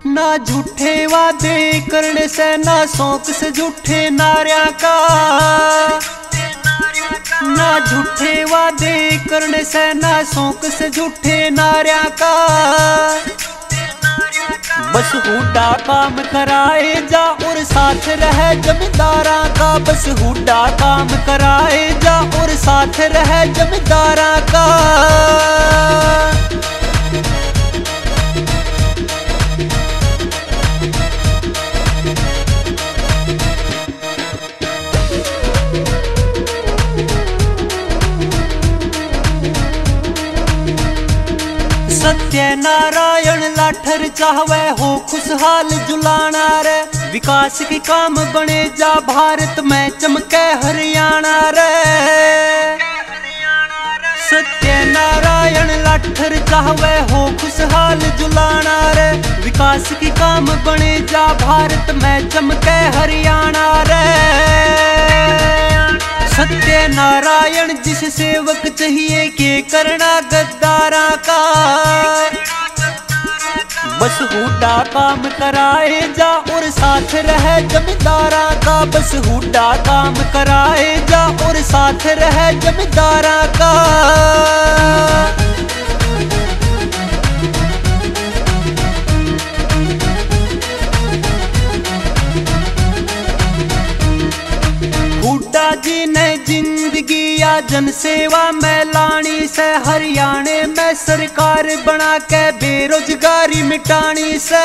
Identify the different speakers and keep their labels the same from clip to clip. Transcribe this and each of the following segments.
Speaker 1: ना झूठे वादे करने से, ना शौक से झूठे नारिया का। ना झूठे वादे करने से, ना शौक से झूठे नारिया का। बस हुड्डा काम कराए जा और साथ रहे जमींदारा का। बस हुड्डा काम कराए जा और साथ रहे जमींदारा का। सत्यनारायण लाठर चाहवे हो खुशहाल जुलाना रे। विकास के काम बने जा भारत में चमके हरियाणा रे। सत्यनारायण लाठर चाहवे हो खुशहाल जुलाना रे। विकास के काम बने जा भारत में चमके हरियाणा रे। सत्यनारायण जिस सेवक चाहिए के करना गद्दारा का। बस हुड्डा काम कराए जा और साथ रहे जमींदारा का। बस हुड्डा काम कराए जा और साथ रहे जमींदारा का। हुड्डा जी ने जिंदगी या जनसेवा में लानी से। हरियाणे में सरकार बना के बेरोजगारी मिटानी से।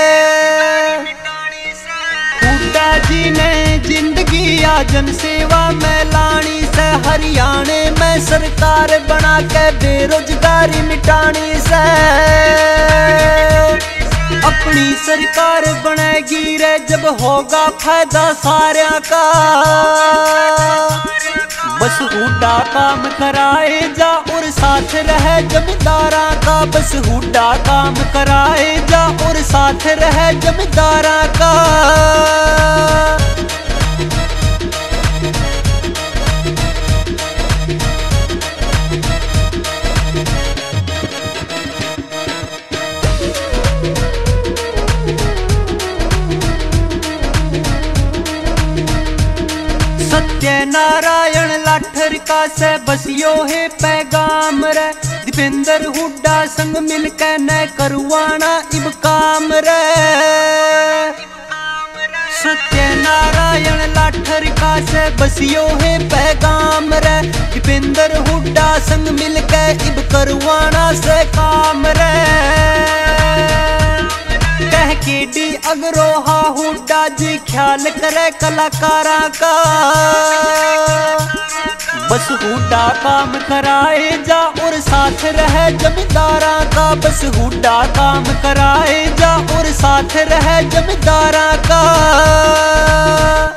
Speaker 1: हुड्डा जी ने जिंदगी या जनसेवा में लानी से। हरियाणे में सरकार बना के बेरोजगारी मिटानी से। अपनी सरकार बनेगी रे जब होगा फायदा सारिया का। बस हुड्डा काम कराए जा और साथ रहे जमींदारा का। बस हुड्डा काम कराए जा और साथ रहे जमींदारा का। सत्यनारायण लाठर का से बसियो है पैगाम रे। दीपेंद्र हुड्डा संग मिलके न करवाना इब काम रे। सत्यनारायण लाठर का से बसियो है पैगाम रे। दीपेंद्र हुड्डा संग मिलके इब करवाना से काम रे। कह के डी अगरोहा हुड्डा जी ख्याल करे कलाकारा का। बस हुड्डा काम कराए जा और साथ रहे जमींदारा का। बस हुड्डा काम कराए जा और साथ रहे जमींदारा का।